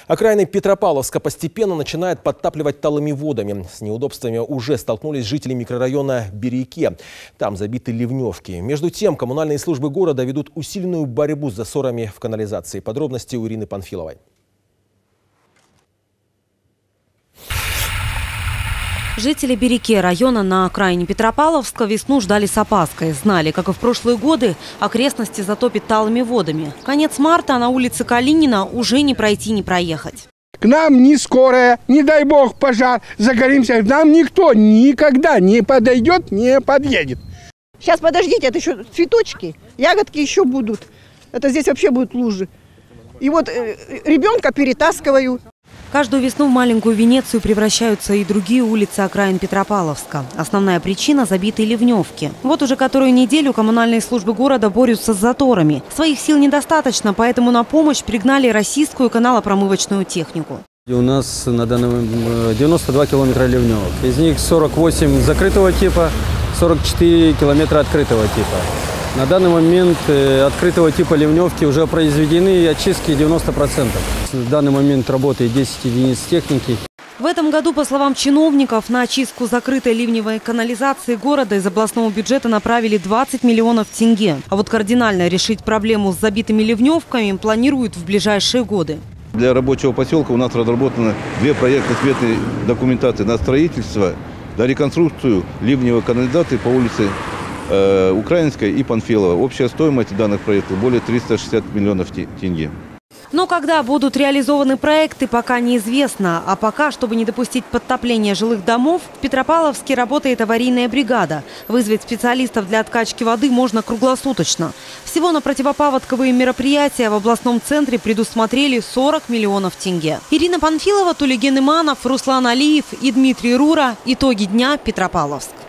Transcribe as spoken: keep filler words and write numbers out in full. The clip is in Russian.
Окраины Петропавловска постепенно начинают подтапливать талыми водами. С неудобствами уже столкнулись жители микрорайона Бирюке. Там забиты ливневки. Между тем, коммунальные службы города ведут усиленную борьбу с засорами в канализации. Подробности у Ирины Панфиловой. Жители Бирюке района на окраине Петропавловска весну ждали с опаской. Знали, как и в прошлые годы, окрестности затопит талыми водами. Конец марта на улице Калинина уже не пройти, не проехать. К нам ни скорая, не дай бог пожар, загоримся. К нам никто никогда не подойдет, не подъедет. Сейчас подождите, это еще цветочки, ягодки еще будут. Это здесь вообще будут лужи. И вот э, ребенка перетаскиваю. Каждую весну в маленькую Венецию превращаются и другие улицы окраин Петропавловска. Основная причина – забитые ливневки. Вот уже которую неделю коммунальные службы города борются с заторами. Своих сил недостаточно, поэтому на помощь пригнали российскую каналопромывочную технику. У нас на данный момент девяносто два километра ливневок. Из них сорок восемь закрытого типа, сорок четыре километра открытого типа. На данный момент открытого типа ливневки уже произведены очистки девяносто процентов. В данный момент работает десять единиц техники. В этом году, по словам чиновников, на очистку закрытой ливневой канализации города из областного бюджета направили двадцать миллионов тенге. А вот кардинально решить проблему с забитыми ливневками планируют в ближайшие годы. Для рабочего поселка у нас разработаны две проектно-сметные документации на строительство, на реконструкцию ливневой канализации по улице э, Украинской и Панфилова. Общая стоимость данных проектов более триста шестьдесят миллионов тенге. Но когда будут реализованы проекты, пока неизвестно. А пока, чтобы не допустить подтопления жилых домов, в Петропавловске работает аварийная бригада. Вызвать специалистов для откачки воды можно круглосуточно. Всего на противопаводковые мероприятия в областном центре предусмотрели сорок миллионов тенге. Ирина Панфилова, Тулеген Иманов, Руслан Алиев и Дмитрий Рура. Итоги дня. Петропавловск.